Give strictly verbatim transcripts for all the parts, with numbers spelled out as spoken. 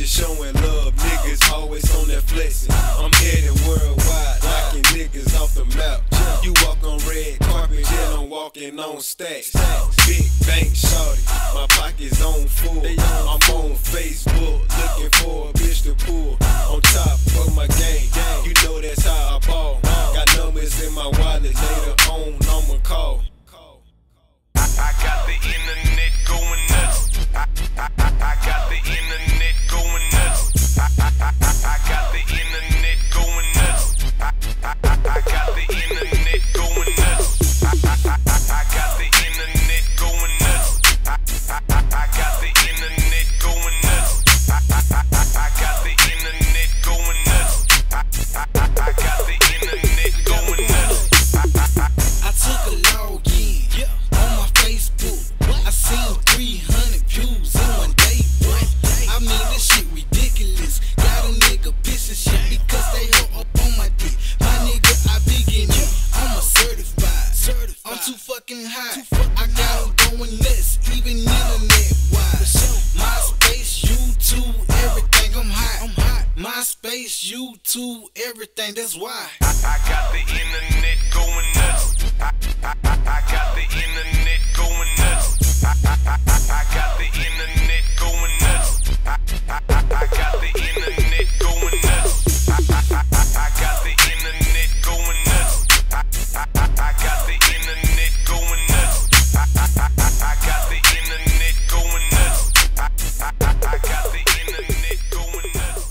bitches showing love, niggas always on that flexing. I'm heading worldwide, knocking niggas off the map. You walk on red carpet, then I'm walking on stacks. Big bank shorty, my pockets on full. I'm on Facebook, looking for a bitch to pull. On top of my game, you know that's how I ball. Got numbers in my wallet, later on I'ma call. I got the internet going nuts. I, I, I, I got the internet going nuts. I, I, I, I got the internet going nuts. I, I, I, I got the internet going nuts. I, I, I, I got the internet going nuts. I, I, I got the internet going nuts. I, I, I got the internet going nuts. I, I, I got the internet going nuts. I took a log in on my Facebook. I seen three hundred views in one day. I mean, this shit ridiculous. Got a nigga pissing shit because they hoe up on my dick. My nigga, I be getting it. I'm a certified. I'm too fucking high. I got them going nuts, even internet wide. MySpace, YouTube, everything. I'm hot. I'm hot. MySpace, YouTube, everything. That's why. I, I got the internet going nuts. I, I, I, I got the internet going nuts. I, I, I, I got the internet going nuts. I, I, I got the internet going nuts. I, I, I got the internet going nuts. I, I, I got the internet going nuts. I, I, I got the internet going nuts. I, I, I got the internet going nuts.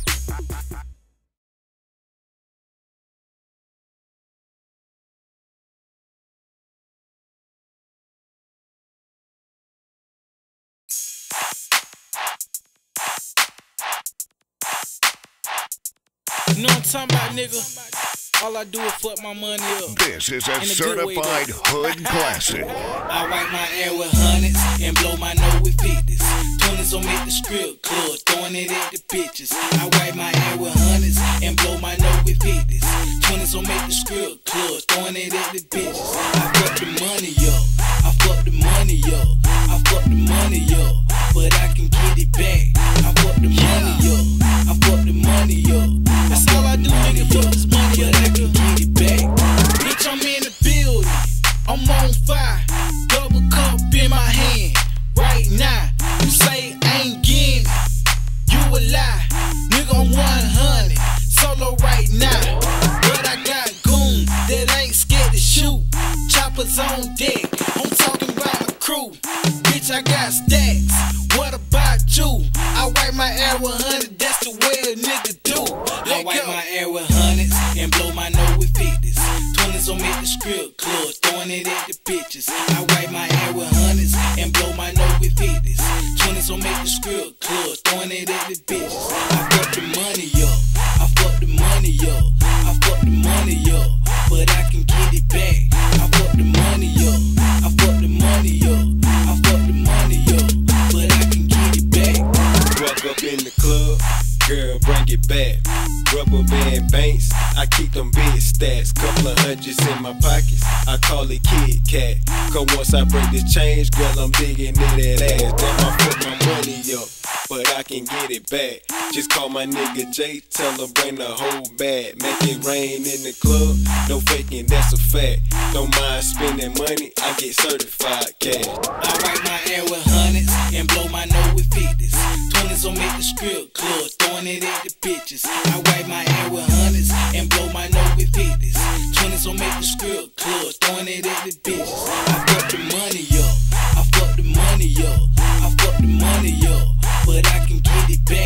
You know what I'm talking about, nigga? All I do is fuck my money up. This is a certified hood classic. I wipe my air with hundreds and blow my nose with fifties. Twenties on make the strip club, throwing it at the bitches. I wipe my air with hundreds and blow my nose with fifties. Twenties on make the strip club, throwing it at the bitches. I fuck the money up, I fuck the money up, I fuck the money up, but I can get it back. I fuck the money up, I fuck the money up. That's all I do, nigga, fuck this money up, I can get it back. Bitch, I'm in the building, I'm on fire. Double cup in my hand, right now. You say I ain't getting it, you a lie. Nigga, I'm one hundred, solo right now. But I got goon that ain't scared to shoot. Choppers on deck, I'm talking about my crew. Bitch, I got stacks, what about you? I wipe my air with hundred, that's the way a nigga do. Let I wipe go. my air with hundreds and blow my nose with fifties. Twenties on make the strip club, throwing it at the bitches. I wipe my air with hundreds and blow my nose with fifties. Twenties on make the strip club, throwing it at the bitches. I fuck the money up, I fuck the money up, I fuck the money up, but I can get it back. I fuck the money up, I fuck the money up, I fuck the money up, but I can get it back. Walk up in the club, girl, bring it back. Rubber band banks, I keep them big stats. Couple of hundreds in my pockets, I call it Kit Kat. Cause once I break this change, girl, I'm digging in that ass. Damn, I put my money up, but I can get it back. Just call my nigga Jay, tell him bring the whole bag. Make it rain in the club, no faking, that's a fact. Don't mind spending money, I get certified cash. I wipe my air with hundreds and blow my nose with fifties. Twenties on make the strip club, throwing it at the bitches. I wipe my air with hundreds and blow my nose with fifties. Twenties on make the strip club, throwing it at the bitches. I fuck the money up, I fuck the money up, I fuck the money up, but I can get it back.